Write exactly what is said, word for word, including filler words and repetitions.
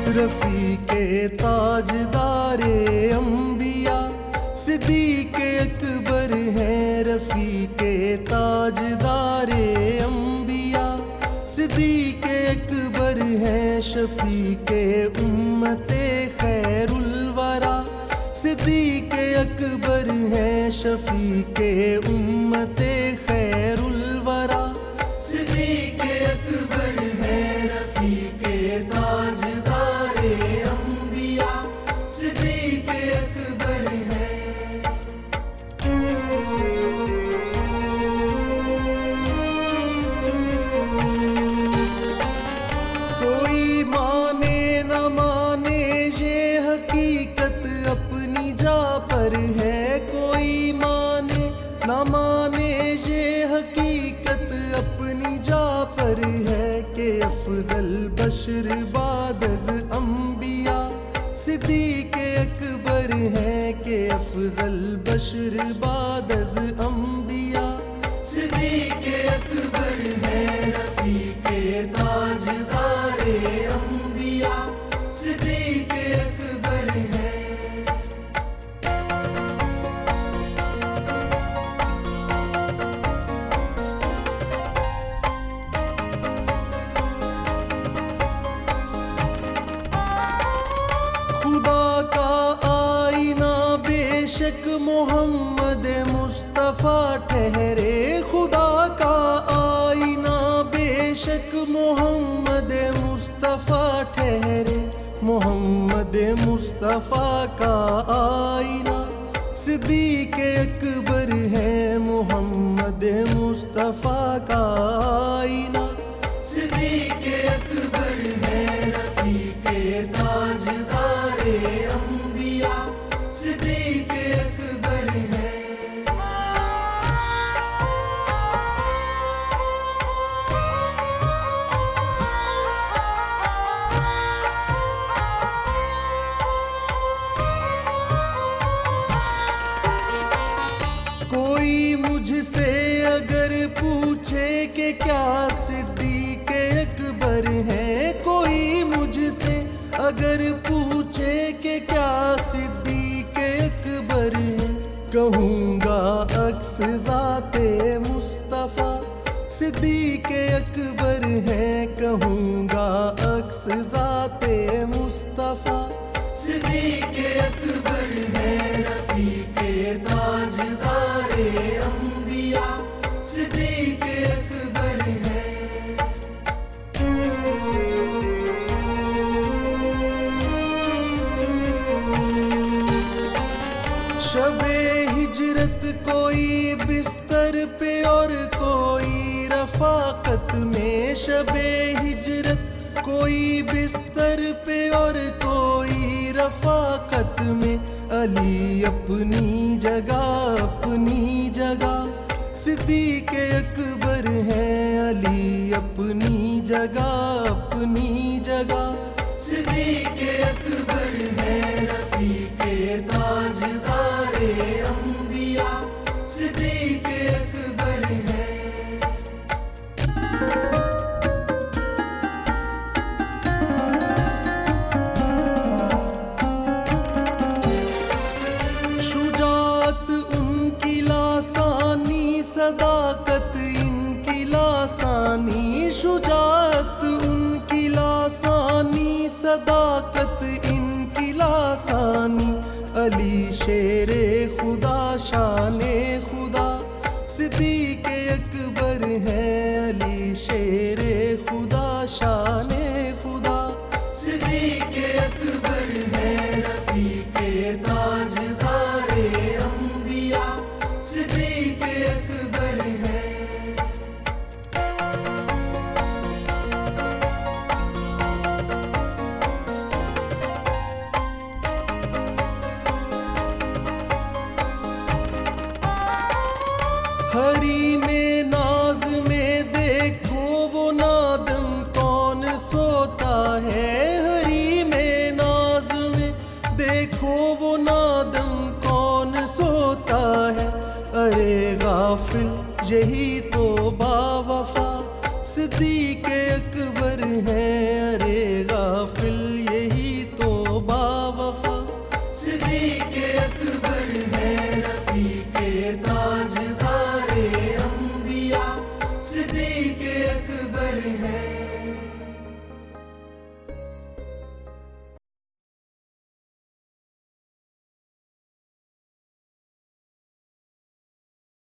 रफ़ीक़े ताजदारे अंबिया सिद्दीक़े अकबर हैं। रफ़ीक़े ताजदारे अंबिया सिद्दीक़े अकबर हैं। शफ़ीक़े उम्मते खैरुल वरा सिद्दीक़े अकबर हैं। शफ़ीक़े उम्मते खैरुल वरा सिद्दीक़े अकबर हैं। रफ़ीक़े ताजदारे अंबिया सिद्दीक़े अकबर हैं। कोई माने न माने ये हकीकत अपनी जा पर है। कोई माने न माने ये हकीकत अपनी जा पर है कि अफ़ज़ल बशर बादज़ अंबिया सिद्दीक़े अकबर हैं। कि अफ़ज़ल बशर बादज़ अंबिया सिद्दीक़े अकबर हैं। रफ़ीक़े ताजदारे अंबिया सिद्दीक़े अकबर हैं। खुदा का आईना बेशक मोहम्मद मुस्तफ़ा ठहरे। खुदा का आईना बेशक मोहम्मद मुस्तफ़ा ठहरे। मोहम्मद मुस्तफ़ा का आईना सिद्दीक़े अकबर हैं। मोहम्मद मुस्तफ़ा का आईना सिद्दीक़े अकबर हैं। रफ़ीक़े ताजदारे अंबिया सिद्दीक़े अकबर हैं। कोई मुझसे अगर पूछे कि क्या सिद्दीक़े अकबर हैं। कोई मुझसे अगर पूछे कि क्या सिद्दीक़े अकबर हैं। कहूँगा अक्स ज़ाते मुस्तफ़ा सिद्दीक़े अकबर हैं। कहूँगा अक्स ज़ाते मुस्तफ़ा सिद्दीक़े अकबर हैं। रफ़ीक़े ताजदारे अंबिया सिद्दीक़े अकबर हैं। शबे हिजरत कोई बिस्तर पे और कोई रफ़ाक़त में। शबे हिजरत कोई बिस्तर पे और कोई रफ़ाक़त में। अली अपनी जगह अपनी जगह सिद्दीक़े अकबर हैं। अली अपनी जगह अपनी जगह सिद्दीक़े अकबर हैं। रफ़ीक़े ताजदारे अंबिया सिद्दीक़े अकबर हैं। शुजाअत उनकी लासानी सदाकत इनकी लासानी। शुजाअत उनकी लासानी सदाकत इनकी लासानी। अली शेरे खुदा शाने खुदा सिद्दीक़े अकबर हैं। अली शेरे खुदा शाने खुदा सिद्दीक़े अकबर हैं। रफ़ीक़े ताजदारे अंबिया सिद्दीक़े अकबर हैं। हरी में नाज में देखो वो नादम कौन सोता है। हरी में नाज में देखो वो नादम कौन सोता है। अरे गाफिल यही तो बावफा सिद्दीक़े अकबर हैं। अरे गाफिल